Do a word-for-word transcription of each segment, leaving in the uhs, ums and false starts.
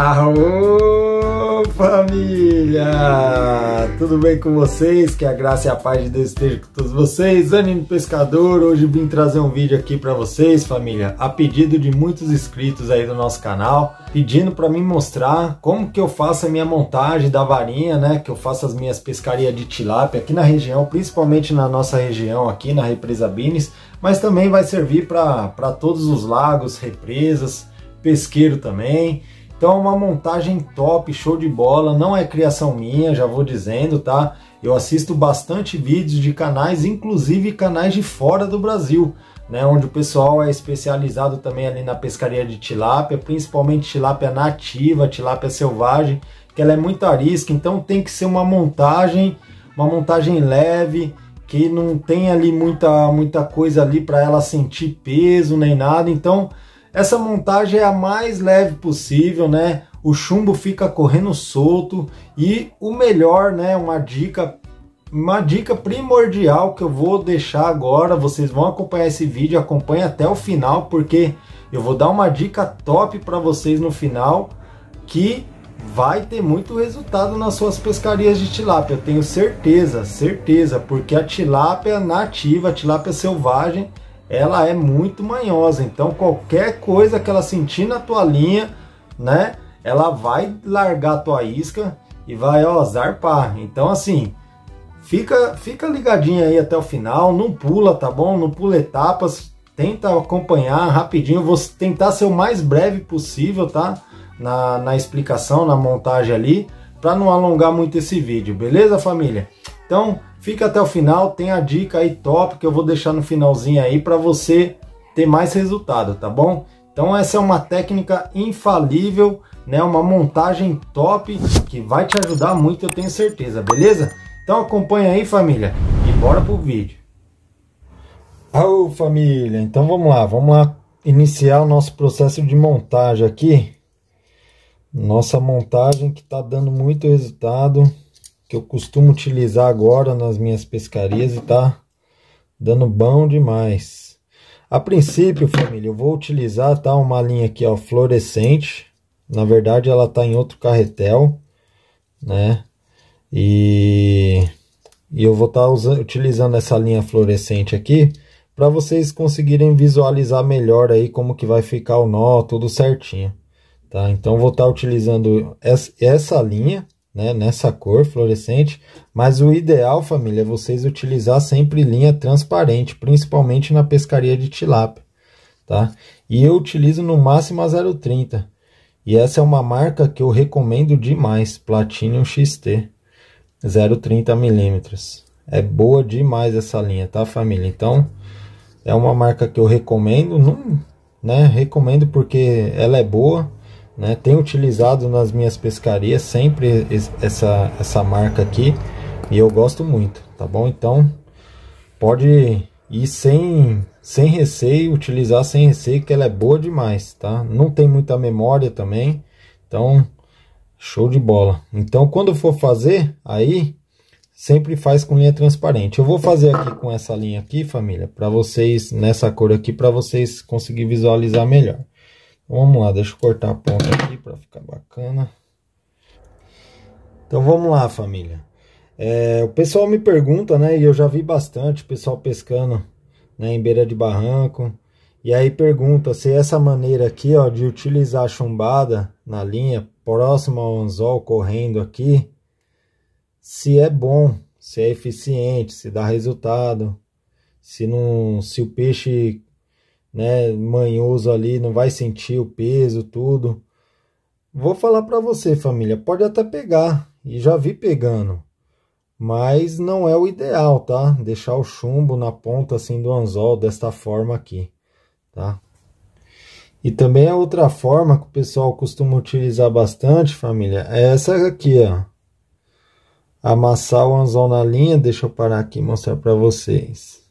Aô, família! Tudo bem com vocês? Que a graça e a paz de Deus estejam com todos vocês. Ânimo Pescador, hoje vim trazer um vídeo aqui para vocês, família, a pedido de muitos inscritos aí do nosso canal, pedindo para mim mostrar como que eu faço a minha montagem da varinha, né? Que eu faço as minhas pescarias de tilápia aqui na região, principalmente na nossa região aqui na Represa Bines, mas também vai servir para para todos os lagos, represas, pesqueiro também. Então uma montagem top, show de bola, não é criação minha, já vou dizendo, tá? Eu assisto bastante vídeos de canais, inclusive canais de fora do Brasil, né? Onde o pessoal é especializado também ali na pescaria de tilápia, principalmente tilápia nativa, tilápia selvagem, que ela é muito arisca, então tem que ser uma montagem, uma montagem leve, que não tem ali muita, muita coisa ali para ela sentir peso nem nada. Então essa montagem é a mais leve possível, né? O chumbo fica correndo solto e o melhor, né? Uma dica, uma dica primordial que eu vou deixar agora. Vocês vão acompanhar esse vídeo, acompanhe até o final, porque eu vou dar uma dica top para vocês no final que vai ter muito resultado nas suas pescarias de tilápia. Eu tenho certeza, certeza, porque a tilápia nativa, a tilápia selvagem, ela é muito manhosa, então qualquer coisa que ela sentir na tua linha, né, ela vai largar a tua isca e vai, ó, zarpar. Então assim, fica, fica ligadinho aí até o final, não pula, tá bom? Não pula etapas, tenta acompanhar rapidinho, eu vou tentar ser o mais breve possível, tá? Na, na explicação, na montagem ali, para não alongar muito esse vídeo, beleza, família? Então fica até o final, tem a dica aí top que eu vou deixar no finalzinho aí para você ter mais resultado, tá bom? Então essa é uma técnica infalível, né? Uma montagem top que vai te ajudar muito, eu tenho certeza, beleza? Então acompanha aí, família, e bora pro vídeo. Ô, família, então vamos lá, vamos lá iniciar o nosso processo de montagem aqui. Nossa montagem que tá dando muito resultado, que eu costumo utilizar agora nas minhas pescarias e tá dando bom demais. A princípio, família, eu vou utilizar, tá, uma linha aqui, ó, fluorescente. Na verdade ela tá em outro carretel, né? E, e eu vou estar tá utilizando essa linha fluorescente aqui para vocês conseguirem visualizar melhor aí como que vai ficar o nó, tudo certinho, tá? Então vou estar tá utilizando essa, essa linha, né, nessa cor fluorescente, mas o ideal, família, é vocês utilizar sempre linha transparente, principalmente na pescaria de tilápia, tá? E eu utilizo no máximo a zero trinta, e essa é uma marca que eu recomendo demais, Platinum X T zero trinta milímetros, é boa demais essa linha, tá, família? Então é uma marca que eu recomendo, não, né, recomendo porque ela é boa, né? Tenho utilizado nas minhas pescarias sempre essa, essa marca aqui e eu gosto muito, tá bom? Então pode ir sem, sem receio, utilizar sem receio, que ela é boa demais, tá? Não tem muita memória também, então show de bola. Então quando for fazer, aí sempre faz com linha transparente. Eu vou fazer aqui com essa linha aqui, família, para vocês, nessa cor aqui, para vocês conseguirem visualizar melhor. Vamos lá, deixa eu cortar a ponta aqui para ficar bacana. Então vamos lá, família. É, o pessoal me pergunta, né? E eu já vi bastante pessoal pescando, né, em beira de barranco. E aí pergunta se essa maneira aqui, ó, de utilizar a chumbada na linha próximo ao anzol correndo aqui, se é bom, se é eficiente, se dá resultado, se não, se o peixe, né, manhoso ali não vai sentir o peso, tudo. Vou falar para você, família, pode até pegar, e já vi pegando, mas não é o ideal, tá? Deixar o chumbo na ponta assim do anzol desta forma aqui, tá? E também a outra forma que o pessoal costuma utilizar bastante, família, é essa aqui, ó. Amassar o anzol na linha, deixa eu parar aqui e mostrar para vocês.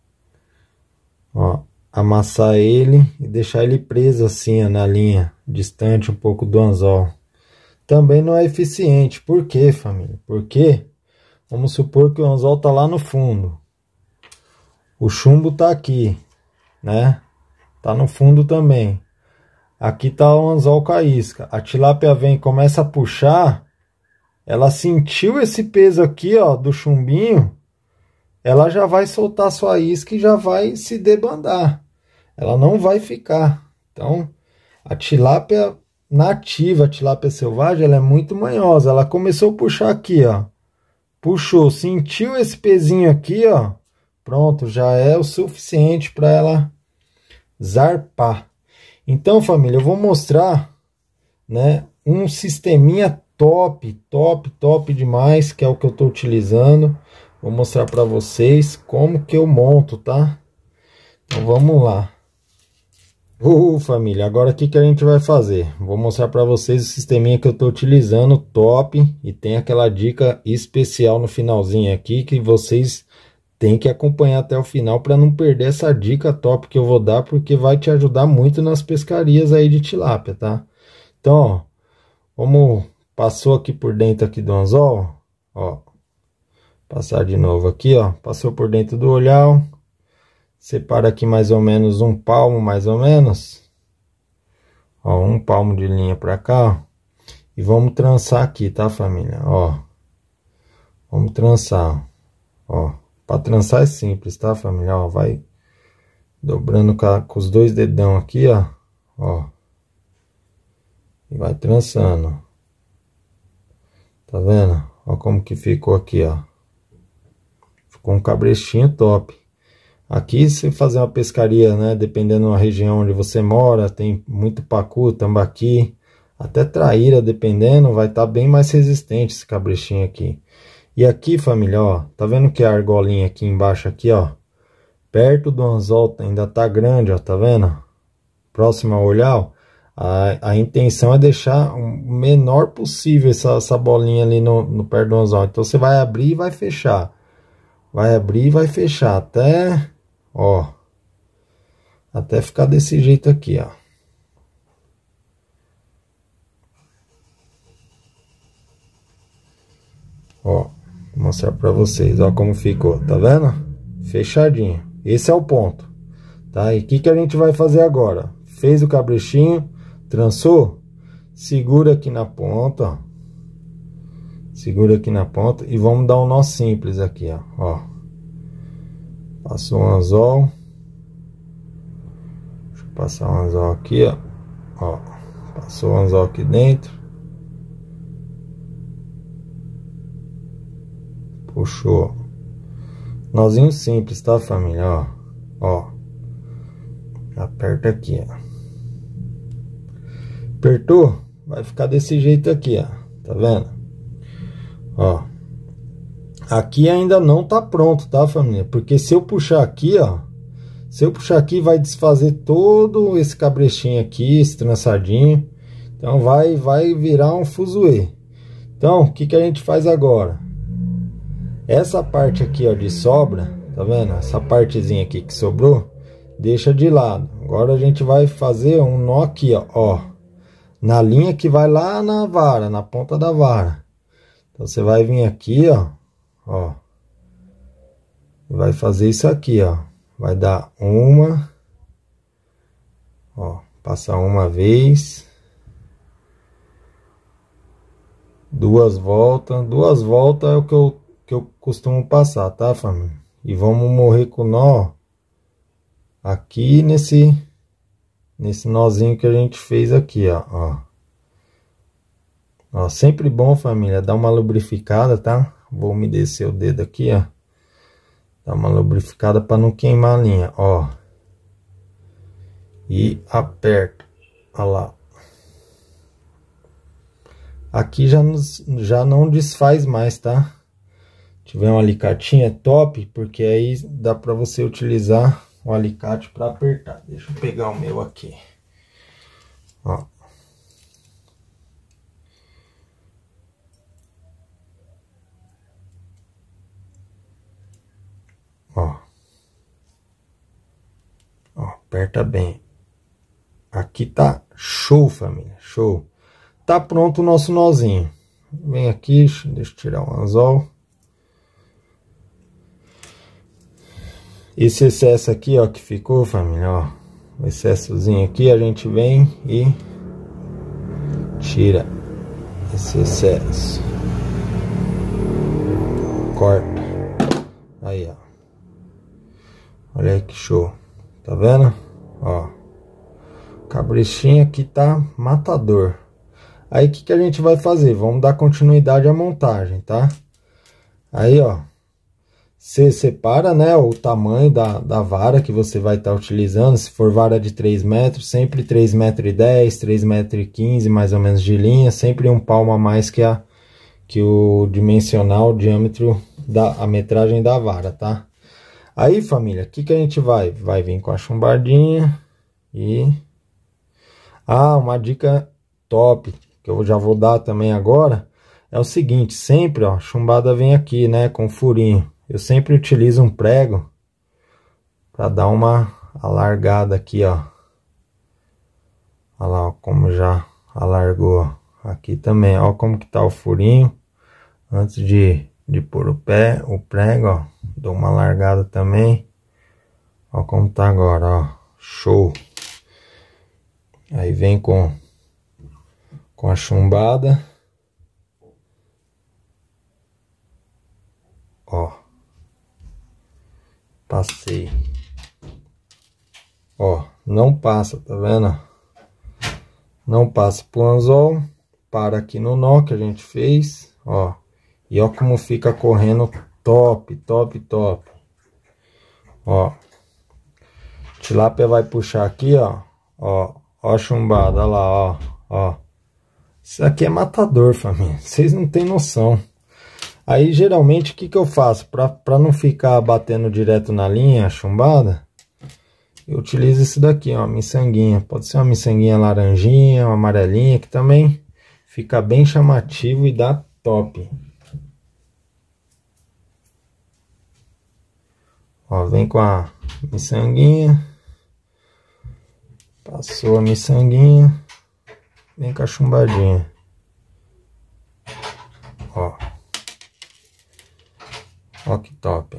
Ó. Amassar ele e deixar ele preso assim, ó, na linha, distante um pouco do anzol. Também não é eficiente. Por quê, família? Porque vamos supor que o anzol tá lá no fundo. O chumbo tá aqui, né? Tá no fundo também. Aqui tá o anzol com a isca. A tilápia vem e começa a puxar. Ela sentiu esse peso aqui, ó, do chumbinho. Ela já vai soltar sua isca e já vai se debandar. Ela não vai ficar. Então, a tilápia nativa, a tilápia selvagem, ela é muito manhosa. Ela começou a puxar aqui, ó. Puxou, sentiu esse pezinho aqui, ó. Pronto, já é o suficiente para ela zarpar. Então, família, eu vou mostrar, né, um sisteminha top, top, top demais, que é o que eu tô utilizando. Vou mostrar para vocês como que eu monto, tá? Então vamos lá. Uh, família, agora o que que a gente vai fazer? Vou mostrar para vocês o sisteminha que eu tô utilizando, top, e tem aquela dica especial no finalzinho aqui que vocês têm que acompanhar até o final para não perder essa dica top que eu vou dar, porque vai te ajudar muito nas pescarias aí de tilápia, tá? Então, ó, vamos, passou aqui por dentro aqui do anzol, ó, passar de novo aqui, ó, passou por dentro do olhal, separa aqui mais ou menos um palmo, mais ou menos, ó, um palmo de linha para cá, ó, e vamos trançar aqui, tá, família? Ó, vamos trançar, ó, para trançar é simples, tá, família? Ó, vai dobrando com, a, com os dois dedão aqui, ó, ó, e vai trançando, tá vendo? Ó como que ficou aqui, ó, ficou um cabrestinho top. Aqui, se fazer uma pescaria, né, dependendo da região onde você mora, tem muito pacu, tambaqui, até traíra, dependendo, vai estar tá bem mais resistente esse cabrechinho aqui. E aqui, família, ó, tá vendo que a argolinha aqui embaixo, aqui, ó, perto do anzol ainda tá grande, ó, tá vendo? Próximo ao olhar, a, a intenção é deixar o menor possível essa, essa bolinha ali no, no perto do anzol. Então, você vai abrir e vai fechar. Vai abrir e vai fechar até... Ó, até ficar desse jeito aqui, ó. Ó, vou mostrar pra vocês, ó como ficou, tá vendo? Fechadinho. Esse é o ponto, tá? E o que que a gente vai fazer agora? Fez o cabrechinho, trançou, segura aqui na ponta, ó. Segura aqui na ponta e vamos dar um nó simples aqui, ó, ó. Passou um anzol. Deixa eu passar um anzol aqui, ó. Ó, passou o anzol aqui dentro. Puxou. Nozinho simples, tá, família? Ó, ó. Aperta aqui, ó. Apertou? Vai ficar desse jeito aqui, ó. Tá vendo? Ó. Aqui ainda não tá pronto, tá, família? Porque se eu puxar aqui, ó, se eu puxar aqui, vai desfazer todo esse cabrechinho aqui, esse trançadinho. Então, vai, vai virar um fuzuê. Então, o que que a gente faz agora? Essa parte aqui, ó, de sobra, tá vendo? Essa partezinha aqui que sobrou, deixa de lado. Agora, a gente vai fazer um nó aqui, ó, ó, na linha que vai lá na vara, na ponta da vara. Então, você vai vir aqui, ó. Ó, vai fazer isso aqui, ó, vai dar uma, ó, passar uma vez, duas voltas, duas voltas é o que eu, que eu costumo passar, tá, família? E vamos morrer com o nó aqui nesse, nesse nozinho que a gente fez aqui, ó, ó. Ó, sempre bom, família, dar uma lubrificada, tá? Vou umedecer o dedo aqui, ó. Dá uma lubrificada para não queimar a linha, ó. E aperta. Olha lá. Aqui já, nos, já não desfaz mais, tá? Se tiver um alicatinho é top, porque aí dá para você utilizar o alicate para apertar. Deixa eu pegar o meu aqui. Ó. Ó. Ó, aperta bem. Aqui tá show, família, show. Tá pronto o nosso nozinho. Vem aqui, deixa eu tirar o anzol. Esse excesso aqui, ó, que ficou, família, ó. o excessozinho aqui, a gente vem e tira esse excesso. Corta. Aí, ó. Olha aí que show. Tá vendo? Ó. O cabrichinho aqui tá matador. Aí, o que que a gente vai fazer? Vamos dar continuidade à montagem, tá? Aí, ó. Você separa, né, o tamanho da, da vara que você vai estar tá utilizando. Se for vara de três metros, sempre três metros e dez, três metros e quinze, mais ou menos de linha. Sempre um palmo a mais que, a, que o dimensional, o diâmetro, da, a metragem da vara, tá? Aí, família, o que que a gente vai? Vai vir com a chumbadinha e... Ah, uma dica top, que eu já vou dar também agora, é o seguinte, sempre, ó, a chumbada vem aqui, né, com furinho. Eu sempre utilizo um prego para dar uma alargada aqui, ó. Olha lá, ó, como já alargou. Aqui também, ó, como que tá o furinho. Antes de, de pôr o pé, o prego, ó, dou uma alargada também. Ó como tá agora, ó. Show. Aí vem com, com a chumbada. Ó. Passei. Ó, não passa, tá vendo? Não passa pro anzol. Para aqui no nó que a gente fez, ó. E ó como fica correndo top, top, top. Ó. Tilápia vai puxar aqui, ó. Ó, ó a chumbada, ó lá, ó. Ó. Isso aqui é matador, família. Vocês não tem noção. Aí, geralmente, o que que eu faço? Pra, pra não ficar batendo direto na linha, a chumbada, eu utilizo isso daqui, ó, miçanguinha. Pode ser uma miçanguinha laranjinha, uma amarelinha, que também fica bem chamativo e dá top. Ó, vem com a miçanguinha. Passou a miçanguinha. Vem com a chumbadinha. Ó. Ó que top, ó.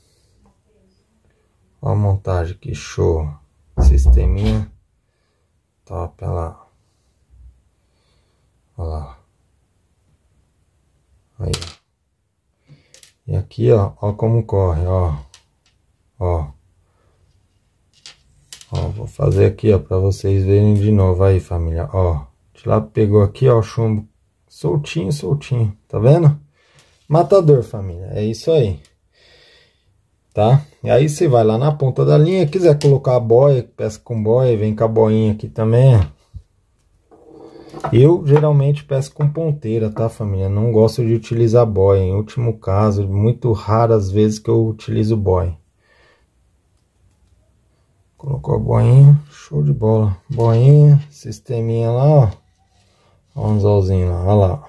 Ó a montagem, que show. Sisteminha top, olha lá. Olha lá. Aí, ó. E aqui, ó, ó como corre, ó. Ó. Ó, vou fazer aqui, ó, pra vocês verem de novo aí, família. Ó, lá pegou aqui, ó, o chumbo soltinho, soltinho. Tá vendo? Matador, família. É isso aí. Tá? E aí você vai lá na ponta da linha. Quiser colocar a boia, pesca com boia, vem com a boinha aqui também, ó. Eu geralmente pesco com ponteira, tá, família? Não gosto de utilizar boia. Em último caso, muito raras vezes que eu utilizo boia. Colocou a boinha, show de bola. Boinha, sisteminha lá, ó. Ó, um anzolzinho lá, ó lá.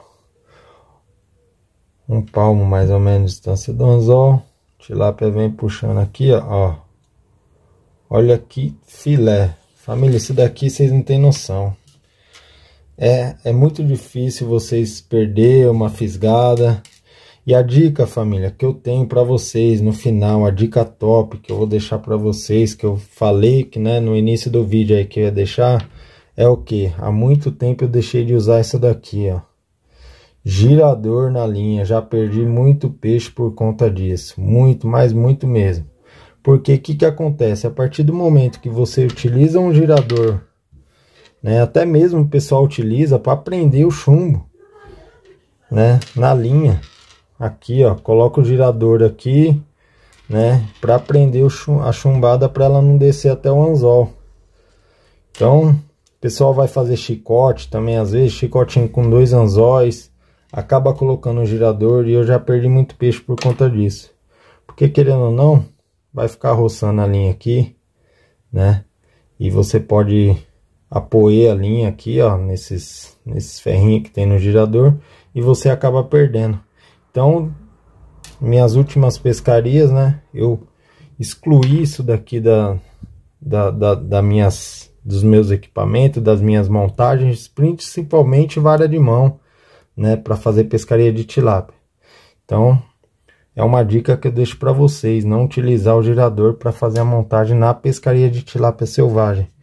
Um palmo mais ou menos de distância do anzol. Tilápia vem puxando aqui, ó, ó. Olha que filé. Família, isso daqui vocês não tem noção. É, é muito difícil vocês perder uma fisgada. E a dica, família, que eu tenho para vocês no final, a dica top que eu vou deixar para vocês, que eu falei que, né, no início do vídeo aí que eu ia deixar, é o que? Há muito tempo eu deixei de usar isso daqui, ó. Girador na linha, já perdi muito peixe por conta disso, muito, mas muito mesmo. Porque o que que acontece? A partir do momento que você utiliza um girador, né, até mesmo o pessoal utiliza para prender o chumbo, né, na linha. Aqui, ó, coloca o girador aqui, né, para prender o chum, a chumbada para ela não descer até o anzol. Então, o pessoal vai fazer chicote também, às vezes, chicotinho com dois anzóis, acaba colocando o girador e eu já perdi muito peixe por conta disso. Porque, querendo ou não, vai ficar roçando a linha aqui, né, e você pode apoiar a linha aqui, ó, nesses, nesses ferrinhos que tem no girador, e você acaba perdendo. Então, minhas últimas pescarias, né, eu excluí isso daqui da, da, da, da minhas, dos meus equipamentos, das minhas montagens, principalmente vara de mão, né, para fazer pescaria de tilápia. Então, é uma dica que eu deixo para vocês, não utilizar o girador para fazer a montagem na pescaria de tilápia selvagem.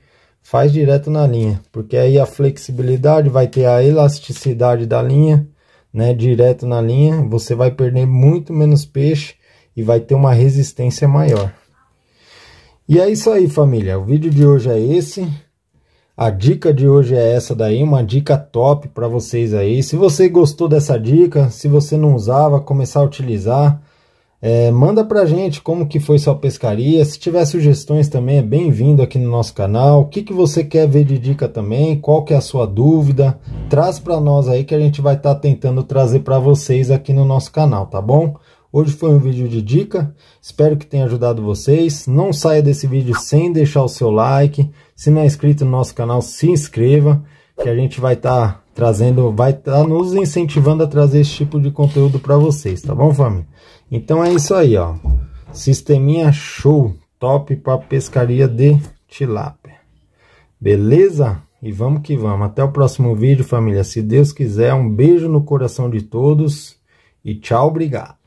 faz direto na linha, porque aí a flexibilidade vai ter a elasticidade da linha, né, direto na linha, você vai perder muito menos peixe e vai ter uma resistência maior. E é isso aí, família, o vídeo de hoje é esse. A dica de hoje é essa daí, uma dica top para vocês aí. Se você gostou dessa dica, se você não usava, começar a utilizar, é, manda pra gente como que foi sua pescaria. Se tiver sugestões também, é bem-vindo aqui no nosso canal. O que que você quer ver de dica também, qual que é a sua dúvida, traz para nós aí que a gente vai estar tá tentando trazer para vocês aqui no nosso canal, tá bom? Hoje foi um vídeo de dica, espero que tenha ajudado vocês. Não saia desse vídeo sem deixar o seu like. Se não é inscrito no nosso canal, se inscreva, que a gente vai estar tá trazendo, vai estar tá nos incentivando a trazer esse tipo de conteúdo para vocês, tá bom, família? Então é isso aí, ó. Sisteminha show, top para pescaria de tilápia. Beleza? E vamos que vamos. Até o próximo vídeo, família. Se Deus quiser, um beijo no coração de todos e tchau, obrigado.